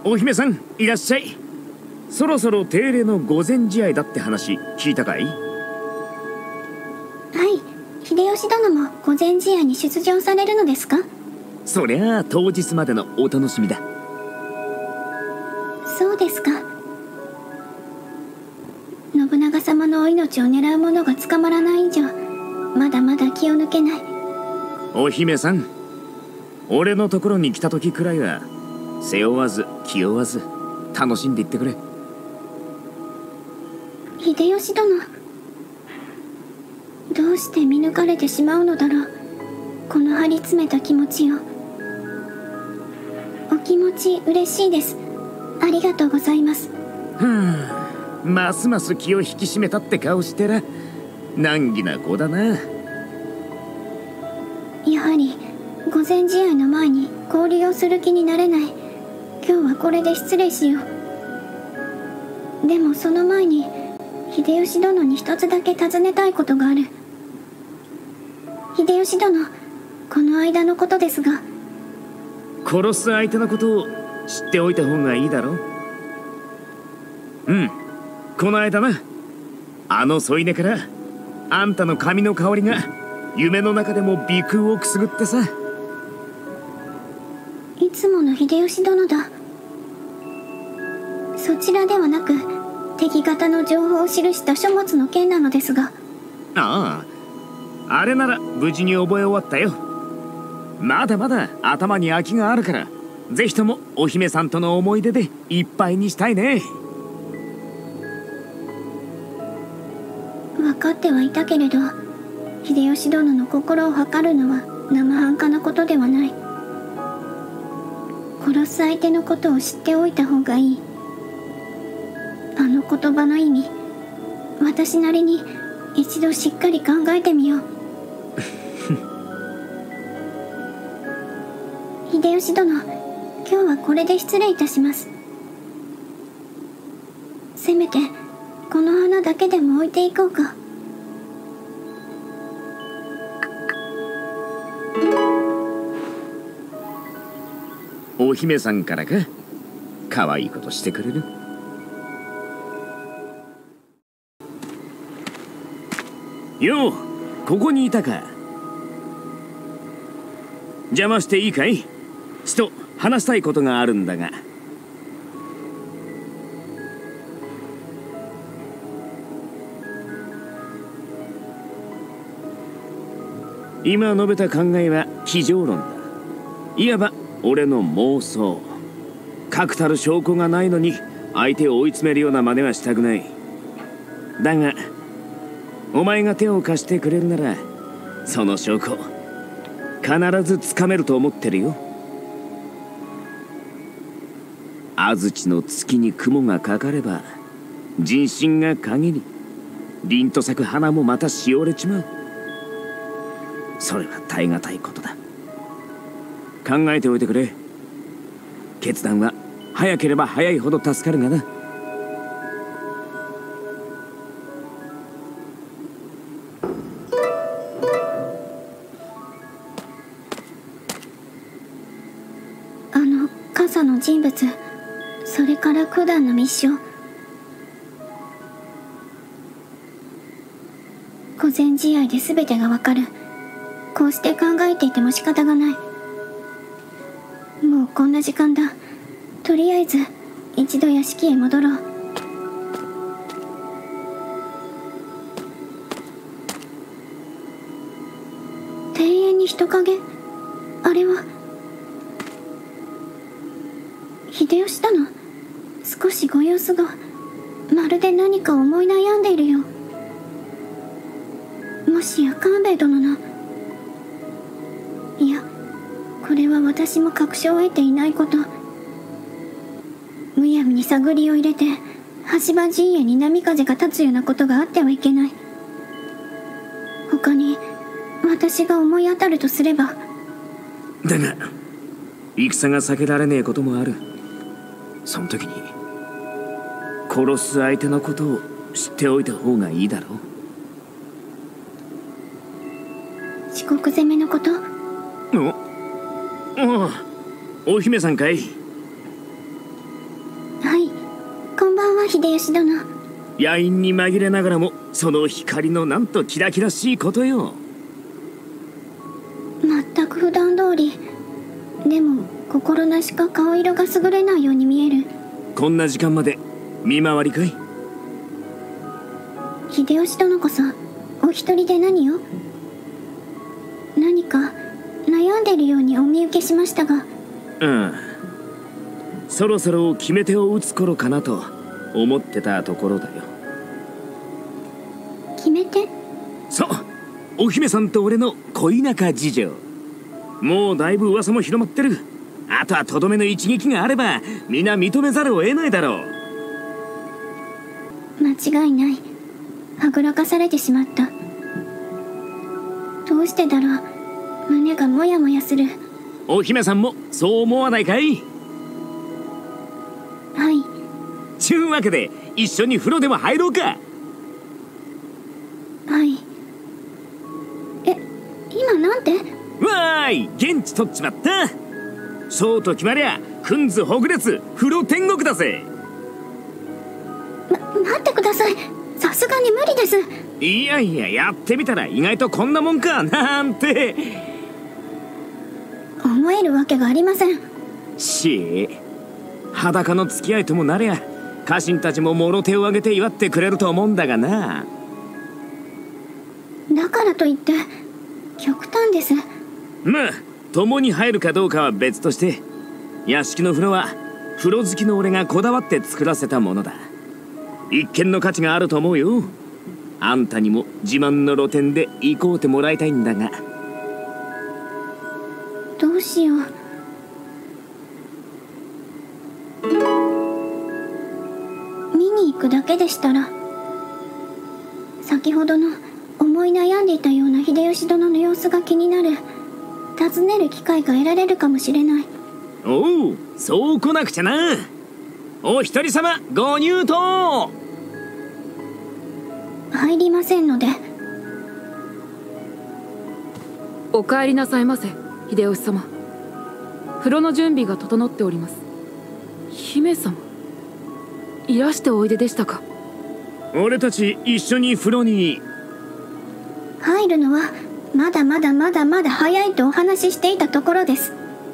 お姫さん、いらっしゃい。そろそろ定例の御前試合だって話聞いたかい？ はい、秀吉殿も御前試合に出場されるのですか？ そりゃあ当日までのお楽しみだ。 そうですか。信長様のお命を狙う者が捕まらない以上、まだまだ気を抜けない。 お姫さん、俺のところに来た時くらいは背負わず気負わず楽しんでいってくれ。 秀吉殿、どうして見抜かれてしまうのだろう、この張り詰めた気持ちを。お気持ち嬉しいです。ありがとうございます。 ますます気を引き締めたって顔してら難儀な子だな。 やはり御前試合の前に交流をする気になれない。今日はこれで失礼しよう。でもその前に秀吉殿に一つだけ尋ねたいことがある。秀吉殿、この間のことですが。 殺す相手のことを知っておいた方がいいだろう。この間な、あの添い寝からあんたの髪の香りが夢の中でも鼻腔をくすぐってさ。 いつもの秀吉殿だ。そちらではなく敵方の情報を記した書物の件なのですが。 ああ、あれなら無事に覚え終わったよ。まだまだ頭に空きがあるから、ぜひともお姫さんとの思い出でいっぱいにしたいね。 分かってはいたけれど、秀吉殿の心を測るのは生半可なことではない。殺す相手のことを知っておいた方がいい。あの言葉の意味、私なりに一度しっかり考えてみよう。秀吉殿、今日はこれで失礼いたします。せめてこの花だけでも置いていこうか。 お姫さんからか。可愛いことしてくれる。よう、ここにいたか。邪魔していいかい？ちと話したいことがあるんだが。今述べた考えは机上論だ。いわば俺の妄想。確たる証拠がないのに相手を追い詰めるような真似はしたくない。だがお前が手を貸してくれるなら、その証拠必ずつかめると思ってるよ。安土の月に雲がかかれば人心が限り、凛と咲く花もまたしおれちまう。それは耐え難いことだ。考えておいてくれ。決断は早ければ早いほど助かるがな。 あの傘の人物、それから九段の密書。御前試合で全てがわかる。こうして考えていても仕方がない。もうこんな時間だ。とりあえず一度屋敷へ戻ろう。庭園に人影。あれは秀吉殿。少しご様子がまるで何か思い悩んでいるよ。もしや官兵衛殿の。いや、これは私も確証を得ていないこと。むやみに探りを入れて橋場陣営に波風が立つようなことがあってはいけない。他に私が思い当たるとすれば。 だが戦が避けられねえこともある。その時に殺す相手のことを知っておいた方がいいだろう。 遅刻攻めのこと？ お姫さんかい。 秀吉殿。 夜陰に紛れながらもその光のなんとキラキラしいことよ。 全く普段通り。でも心なしか顔色が優れないように見える。 こんな時間まで見回りかい？ 秀吉殿こそお一人で何を？何か悩んでるようにお見受けしましたが。 そろそろ決め手を打つ頃かなと思ってたところだよ。 決め手？ そう、お姫さんと俺の恋仲事情。もうだいぶ噂も広まってる。あとはとどめの一撃があれば皆認めざるを得ないだろう。 間違いない。はぐらかされてしまった。どうしてだろう。胸がモヤモヤする。 お姫さんもそう思わないかい？ はい。 ちゅうわけで一緒に風呂でも入ろうか。 はい。今なんて？ わーい、現地取っちまった。そうと決まりゃくんずほぐれつ風呂天国だぜ。 待ってください。さすがに無理です。 いやいや、やってみたら意外とこんなもんかなんて思えるわけがありません。 裸の付き合いともなりゃ家臣たちももろ手を挙げて祝ってくれると思うんだがな。 だからといって極端です。 まあ共に入るかどうかは別として、屋敷の風呂は風呂好きの俺がこだわって作らせたものだ。一見の価値があると思うよ。あんたにも自慢の露店で行こうてもらいたいんだが。 どうしよう。見に行くだけでしたら、先ほどの思い悩んでいたような秀吉殿の様子が気になる。尋ねる機会が得られるかもしれない。 おう、そう来なくちゃな。お一人様ご入湯。 入りませんので。 お帰りなさいませ、秀吉様。風呂の準備が整っております。姫様、いらしておいででしたか。 俺たち一緒に風呂に。 入るのはまだ早いとお話ししていたところです。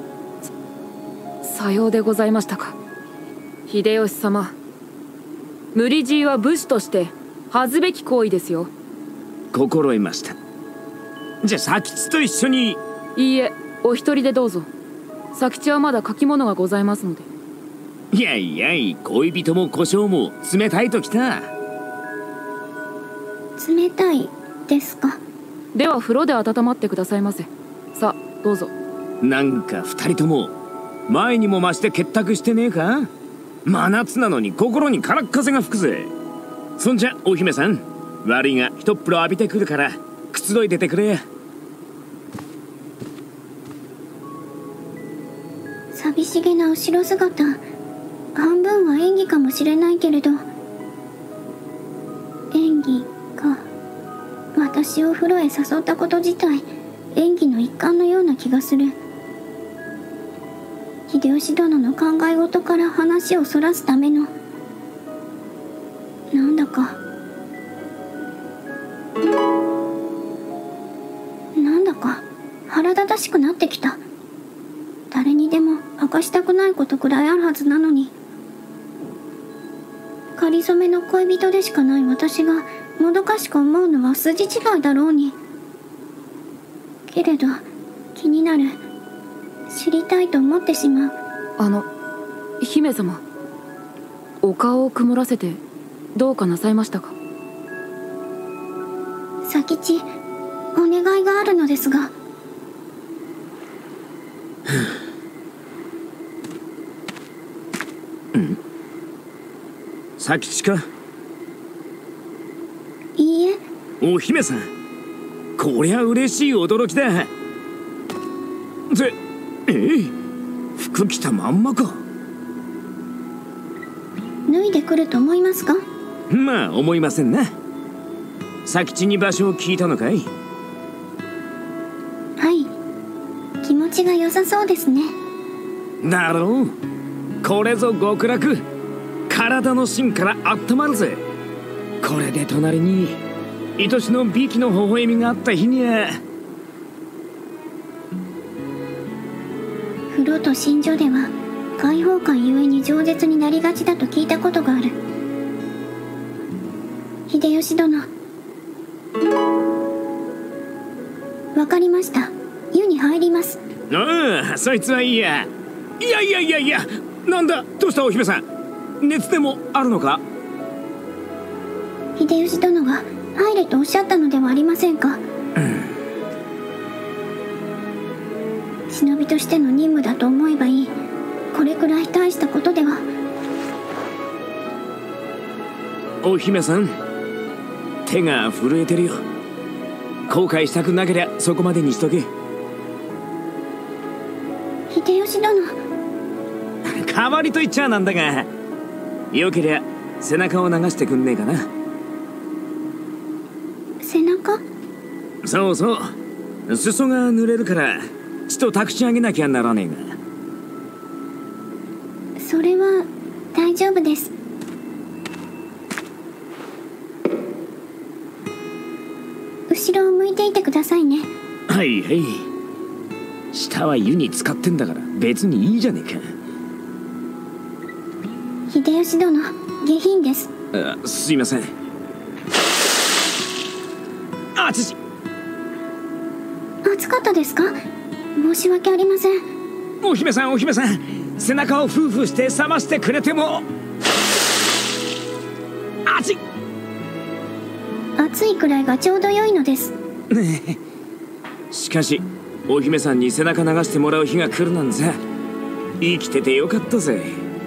さようでございましたか。秀吉様、無理強いは武士として恥ずべき行為ですよ。 心得ました。じゃあ佐吉と一緒に。 いいえ、お一人でどうぞ。佐吉はまだ書き物がございますので。 いやいやい、恋人も小姓も冷たいときた。 冷たいですか。 では風呂で温まってくださいませ。さあどうぞ。 なんか二人とも前にも増して結託してねえか。真夏なのに心にからっ風が吹くぜ。そんじゃお姫さん、悪いが一っ風呂浴びてくるからくつろいでてくれや。 寂しげな後ろ姿、半分は演技かもしれないけれど。演技か。私を風呂へ誘ったこと自体演技の一環のような気がする。秀吉殿の考え事から話をそらすための、なんだか腹立たしくなってきた。誰にでも明かしたくないことくらいあるはずなのに、仮初めの恋人でしかない私がもどかしく思うのは筋違いだろうに。けれど気になる。知りたいと思ってしまう。 姫様、お顔を曇らせてどうかなさいましたか。 佐吉、お願いがあるのですが。 佐吉か。 いいえ。 お姫さん、こりゃ嬉しい驚きだ。服着たまんまか。 脱いでくると思いますか。 まあ思いませんな。佐吉に場所を聞いたのかい。 はい、気持ちが良さそうですね。 だろう。これぞ極楽。 体の芯から温まるぜ。これで隣に愛しの美紀の微笑みがあった日には。 風呂と寝所では開放感ゆえに饒舌になりがちだと聞いたことがある。秀吉殿、わかりました。湯に入ります。 ああ、そいつはいいや。いや、なんだ、どうしたお姫さん、熱でもあるのか？ 秀吉殿が入れとおっしゃったのではありませんか？忍びとしての任務だと思えばいい。これくらい大したことでは。 お姫さん、手が震えてるよ。後悔したくなけりゃそこまでにしとけ。 秀吉殿、 代わりと言っちゃなんだが、よけりゃ背中を流してくんねえかな。 背中？ そうそう、裾が濡れるから血と託し上げなきゃならねえが。 それは大丈夫です。後ろを向いていてくださいね。 はいはい、下は湯に浸かってんだから別にいいじゃねえか。 秀吉殿、下品です。 すいません。あちち、 暑かったですか？申し訳ありません。 お姫さん、背中をフーフーして冷ましてくれても。あちっ、 暑いくらいがちょうど良いのです。 しかしお姫さんに背中流してもらう日が来るなんざ生きててよかったぜ。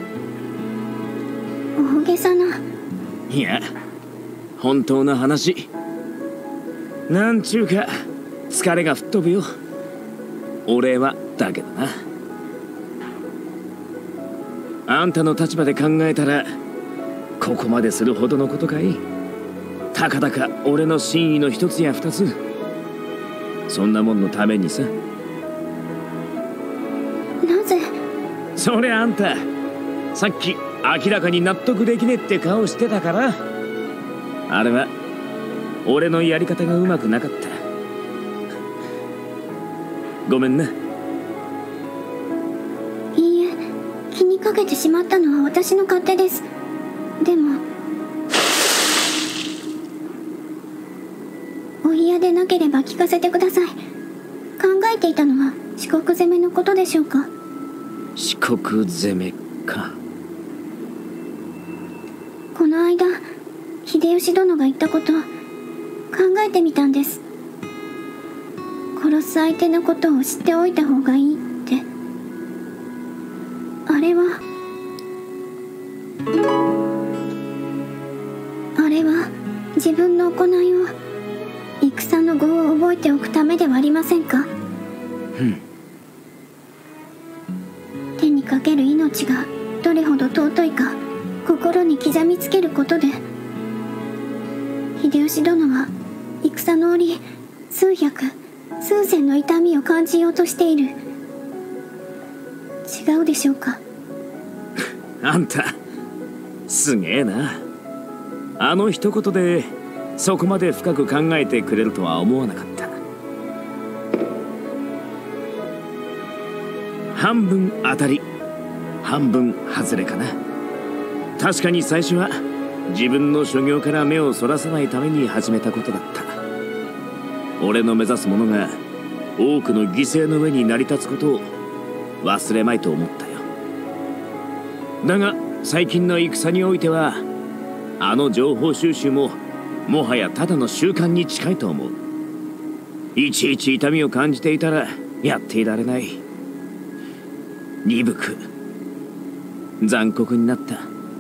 大げさな。 いや、本当の話。なんちゅうか疲れが吹っ飛ぶよ。俺はだけどな。あんたの立場で考えたらここまでするほどのことかい。たかだか俺の真意の一つや二つ、そんなもんのためにさ。 なぜ？ そりゃあんたさっき明らかに納得できねえって顔してたから。あれは俺のやり方がうまくなかった。ごめんな。 いいえ、気にかけてしまったのは私の勝手です。でもお嫌でなければ聞かせてください。考えていたのは四国攻めのことでしょうか？ 四国攻めか。 この間秀吉殿が言ったこと考えてみたんです。殺す相手のことを知っておいた方がいいって。あれは自分の行いを、戦の業を覚えておくためではありませんか？手にかける命がどれほど尊いか心に刻みつけることで、秀吉殿は戦の折数百数千の痛みを感じようとしている。違うでしょうか？ あんたすげえな。あの一言でそこまで深く考えてくれるとは思わなかった。半分当たり半分外れかな。確かに最初は自分の所業から目をそらさないために始めたことだった。俺の目指すものが多くの犠牲の上に成り立つことを忘れまいと思ったよ。だが最近の戦においてはあの情報収集ももはやただの習慣に近いと思う。いちいち痛みを感じていたらやっていられない。鈍く残酷になった。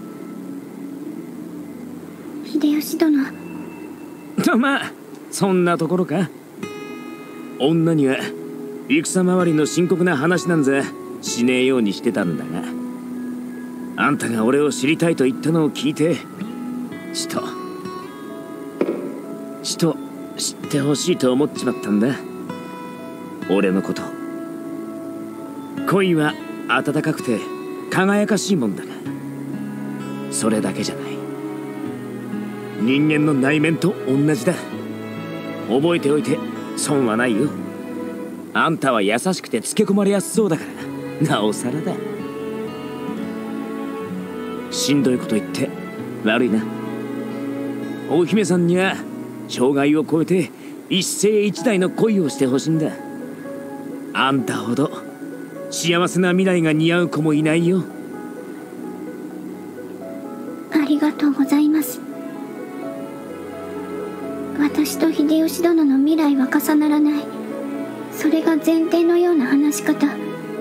秀吉殿と、まあそんなところか。女には戦周りの深刻な話なんざしねえようにしてたんだが、あんたが俺を知りたいと言ったのを聞いてちと知ってほしいと思っちまったんだ、俺のこと。恋は温かくて輝かしいもんだが、 それだけじゃない。人間の内面と同じだ。覚えておいて損はないよ。あんたは優しくてつけ込まれやすそうだからなおさらだ。しんどいこと言って悪いな。お姫さんには障害を超えて一世一代の恋をしてほしいんだ。あんたほど幸せな未来が似合う子もいないよ。 ありがとうございます。私と秀吉殿の未来は重ならない。それが前提のような話し方。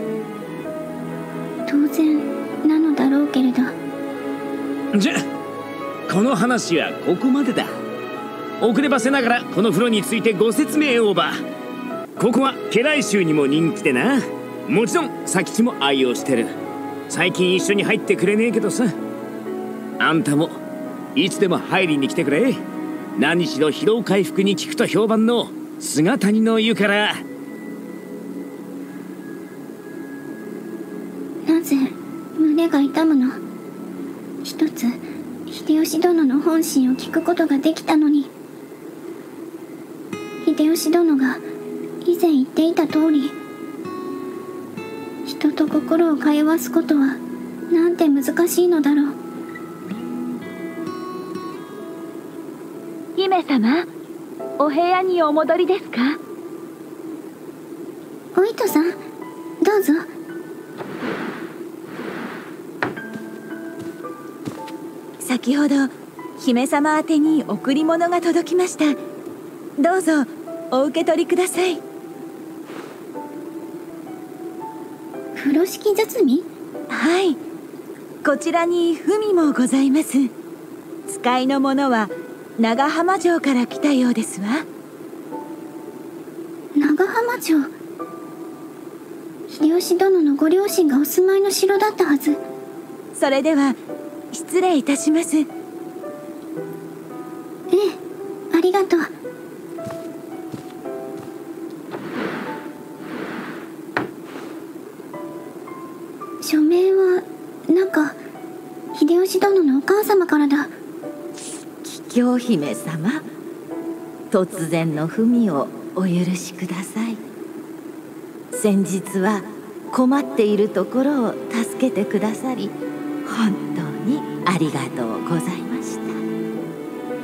当然なのだろうけれど。 じゃこの話はここまでだ。遅ればせながらこの風呂についてご説明オーバー。ここは家来衆にも人気でな。もちろん佐吉も愛用してる。最近一緒に入ってくれねえけどさ。あんたもいつでも入りに来てくれ。何しろ疲労回復に効くと評判の菅谷の湯から。 なぜ胸が痛むの？一つ秀吉殿の本心を聞くことができたのに。秀吉殿が以前言っていた通り、人と心を通わすことはなんて難しいのだろう。 姫様、お部屋にお戻りですか？ お糸さん、どうぞ。 先ほど姫様宛てに贈り物が届きました。どうぞお受け取りください。 風呂敷包み？ はい、こちらに文もございます。使いの者は長浜城から来たようですわ。 長浜城。秀吉殿のご両親がお住まいの城だったはず。 それでは失礼いたします。 ええ、ありがとう。署名はなんか秀吉殿のお母様からだ。 桔梗姫様、突然の文をお許しください。先日は困っているところを助けてくださり本当にありがとうございました。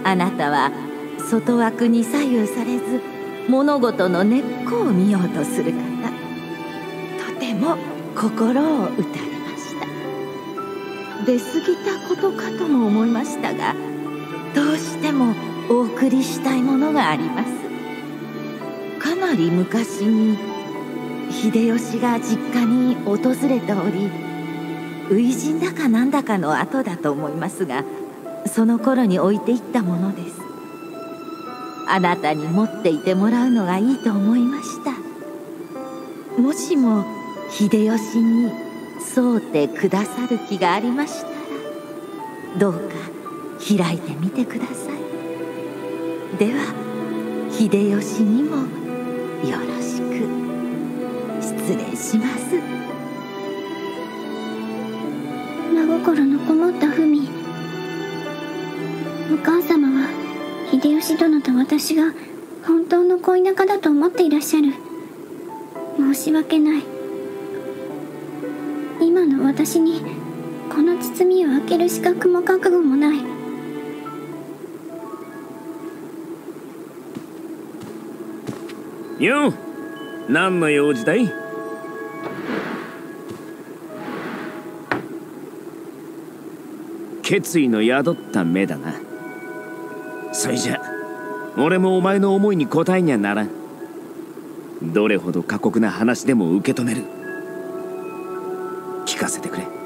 あなたは外枠に左右されず物事の根っこを見ようとする方、とても心を打たれました。出過ぎたことかとも思いましたが、どうしてもお送りしたいものがあります。かなり昔に秀吉が実家に訪れており、初陣だかなんだかの後だと思いますが、その頃に置いていったものです。あなたに持っていてもらうのがいいと思いました。もしも秀吉に添うてくださる気がありましたら、どうか開いてみてください。では秀吉にもよろしく。失礼します。 真心のこもった文。お母様は秀吉殿と私が本当の恋仲だと思っていらっしゃる。申し訳ない。今の私にこの包みを開ける資格も覚悟もない。 よう、何の用事だい？決意の宿った目だな。それじゃ俺もお前の思いに応えにゃならん。どれほど過酷な話でも受け止める。聞かせてくれ。